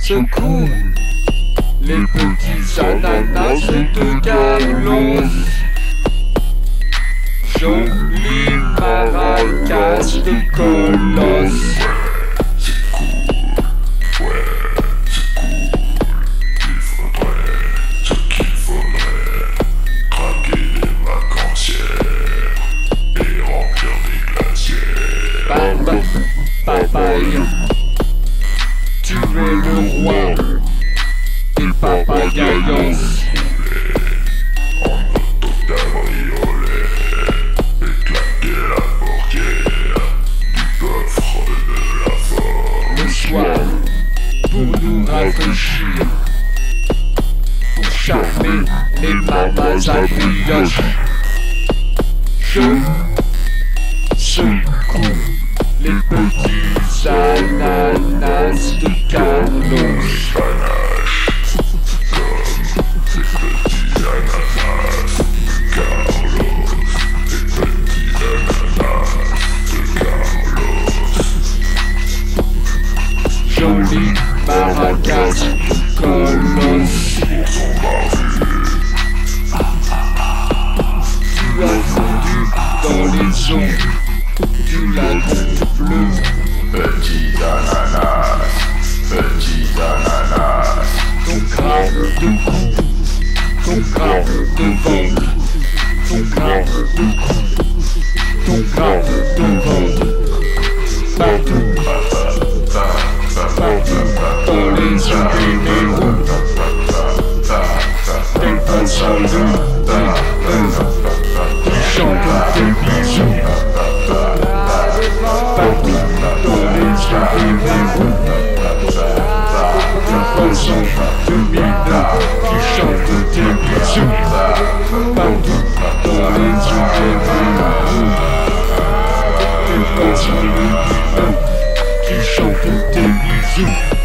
secoue les petits ananas de Carlos. Jolie maracas de colosse. Papaye, tu es le roi des papagayos. En moto cabriolet, éclater la portière du coffre de la forme. Le soir, pour nous rafraîchir, pour charmer les mamas à brioche, je secoue les petits ananas de Carlos. Panache, comme ces petits ananas de Carlos. Les petits ananas de Carlos. Jolie maracas de colosse. Pour son barbus, Tu as fondu dans les eaux du lac bleu. petit ananas, petit ananas. Ton crâne de cou, ton crâne de ventre, ton crâne de cou, ton crâne de ventre. Partout, partout, dans les yeux généraux, tel un salut, qui chante tes bisous. Partout, dans les yeux généraux, tel un salut de mineur, qui chante tes bisous. Partout, dans les yeux généraux, tel un salut de mineur, qui chante tes bisous.